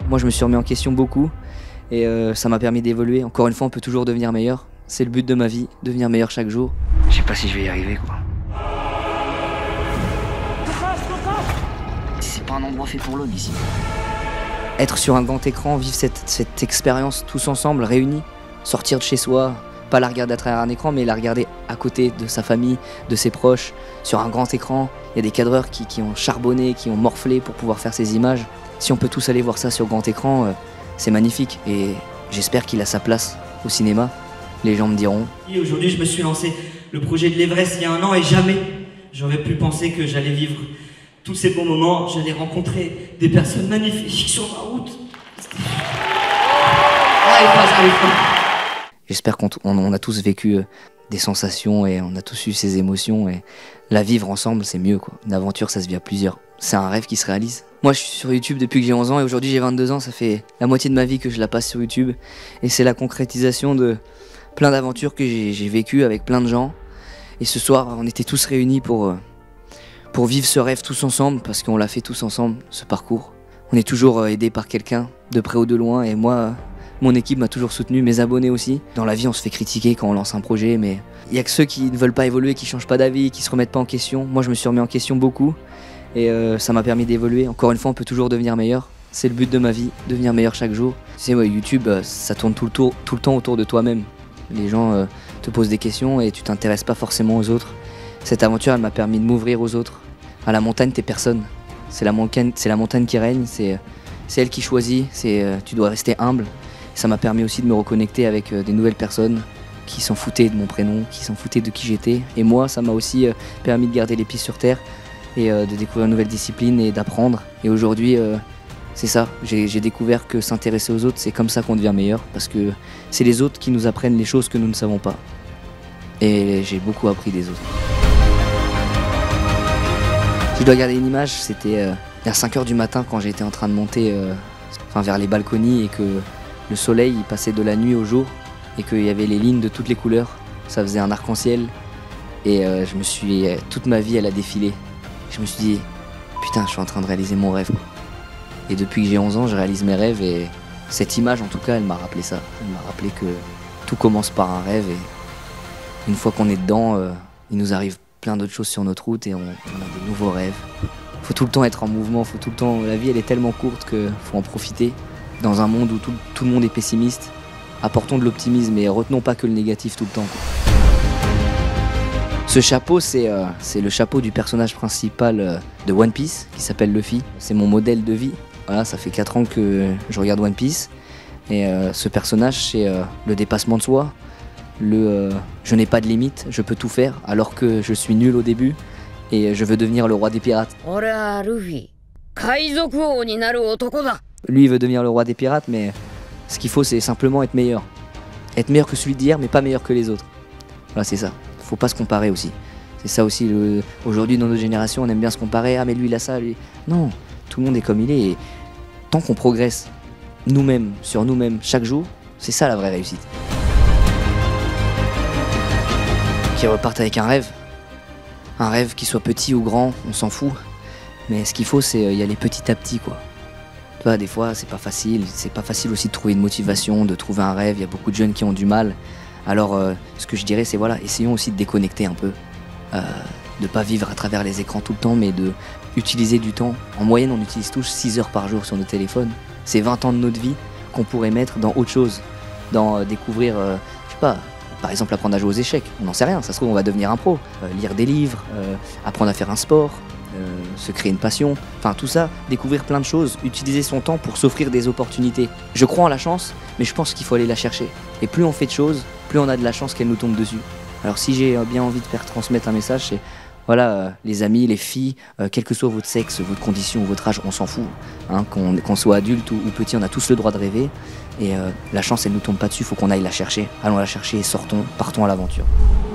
Moi, je me suis remis en question beaucoup et ça m'a permis d'évoluer. Encore une fois, on peut toujours devenir meilleur. C'est le but de ma vie, devenir meilleur chaque jour. Je sais pas si je vais y arriver, quoi. C'est pas un endroit fait pour l'homme ici. Être sur un grand écran, vivre cette expérience tous ensemble, réunis, sortir de chez soi, pas la regarder à travers un écran, mais la regarder à côté de sa famille, de ses proches, sur un grand écran. Il y a des cadreurs qui ont charbonné, qui ont morflé pour pouvoir faire ces images. Si on peut tous aller voir ça sur grand écran, c'est magnifique et j'espère qu'il a sa place au cinéma. Les gens me diront. Aujourd'hui, je me suis lancé le projet de l'Everest il y a 1 an et jamais j'aurais pu penser que j'allais vivre tous ces bons moments. J'allais rencontrer des personnes magnifiques sur ma route. J'espère qu'on a tous vécu des sensations et on a tous eu ces émotions et la vivre ensemble, c'est mieux, quoi. Une aventure, ça se vit à plusieurs. C'est un rêve qui se réalise. Moi, je suis sur YouTube depuis que j'ai 11 ans et aujourd'hui j'ai 22 ans. Ça fait la moitié de ma vie que je la passe sur YouTube et c'est la concrétisation de plein d'aventures que j'ai vécues avec plein de gens. Et ce soir, on était tous réunis pour vivre ce rêve tous ensemble parce qu'on l'a fait tous ensemble, ce parcours. On est toujours aidé par quelqu'un, de près ou de loin, et moi, mon équipe m'a toujours soutenu, mes abonnés aussi. Dans la vie, on se fait critiquer quand on lance un projet, mais il n'y a que ceux qui ne veulent pas évoluer, qui ne changent pas d'avis, qui ne se remettent pas en question. Moi, je me suis remis en question beaucoup et ça m'a permis d'évoluer. Encore une fois, on peut toujours devenir meilleur. C'est le but de ma vie, devenir meilleur chaque jour. Tu sais, ouais, YouTube, ça tourne tout le temps autour de toi-même. Les gens te posent des questions et tu t'intéresses pas forcément aux autres. Cette aventure, elle m'a permis de m'ouvrir aux autres. À la montagne, t'es personne. C'est la montagne qui règne, c'est elle qui choisit, tu dois rester humble. Ça m'a permis aussi de me reconnecter avec des nouvelles personnes qui s'en foutaient de mon prénom, qui s'en foutaient de qui j'étais. Et moi, ça m'a aussi permis de garder les pieds sur terre et de découvrir une nouvelle discipline et d'apprendre. Et aujourd'hui, c'est ça, j'ai découvert que s'intéresser aux autres, c'est comme ça qu'on devient meilleur, parce que c'est les autres qui nous apprennent les choses que nous ne savons pas. Et j'ai beaucoup appris des autres. Si je dois garder une image, c'était vers 5 h du matin quand j'étais en train de monter vers les balconies et que le soleil il passait de la nuit au jour et qu'il y avait les lignes de toutes les couleurs. Ça faisait un arc-en-ciel et toute ma vie elle a défilé. Je me suis dit, putain, je suis en train de réaliser mon rêve, quoi. Et depuis que j'ai 11 ans, je réalise mes rêves et cette image en tout cas, elle m'a rappelé ça. Elle m'a rappelé que tout commence par un rêve et une fois qu'on est dedans, il nous arrive plein d'autres choses sur notre route et on a de nouveaux rêves. Faut tout le temps être en mouvement, faut tout le temps. La vie elle est tellement courte qu'il faut en profiter. Dans un monde où tout le monde est pessimiste, apportons de l'optimisme et retenons pas que le négatif tout le temps, quoi. Ce chapeau, c'est le chapeau du personnage principal de One Piece qui s'appelle Luffy. C'est mon modèle de vie. Voilà, ça fait 4 ans que je regarde One Piece et ce personnage c'est le dépassement de soi. Je n'ai pas de limite, je peux tout faire alors que je suis nul au début et je veux devenir le roi des pirates. Lui il veut devenir le roi des pirates, mais ce qu'il faut c'est simplement être meilleur. Être meilleur que celui d'hier mais pas meilleur que les autres. Voilà, c'est ça, faut pas se comparer aussi. C'est ça aussi, aujourd'hui dans notre génération on aime bien se comparer, ah mais lui il a ça, lui... Non, tout le monde est comme il est et tant qu'on progresse nous-mêmes, sur nous-mêmes chaque jour, c'est ça la vraie réussite. Qui repartent avec un rêve qui soit petit ou grand, on s'en fout. Mais ce qu'il faut, c'est y aller petit à petit, quoi. Tu vois, des fois, c'est pas facile aussi de trouver une motivation, de trouver un rêve. Il y a beaucoup de jeunes qui ont du mal. Alors, ce que je dirais, c'est voilà, essayons aussi de déconnecter un peu, de pas vivre à travers les écrans tout le temps, mais de utiliser du temps. En moyenne, on utilise tous 6 heures par jour sur nos téléphones. C'est 20 ans de notre vie qu'on pourrait mettre dans autre chose, dans découvrir, je sais pas. Par exemple, apprendre à jouer aux échecs, on n'en sait rien, ça se trouve on va devenir un pro. Lire des livres, apprendre à faire un sport, se créer une passion, enfin tout ça, découvrir plein de choses, utiliser son temps pour s'offrir des opportunités. Je crois en la chance, mais je pense qu'il faut aller la chercher. Et plus on fait de choses, plus on a de la chance qu'elle nous tombe dessus. Alors si j'ai bien envie de faire transmettre un message, c'est voilà, les amis, les filles, quel que soit votre sexe, votre condition ou votre âge, on s'en fout. Hein, qu'on soit adulte ou petit, on a tous le droit de rêver. Et la chance, elle nous tombe pas dessus, faut qu'on aille la chercher. Allons la chercher et sortons, partons à l'aventure.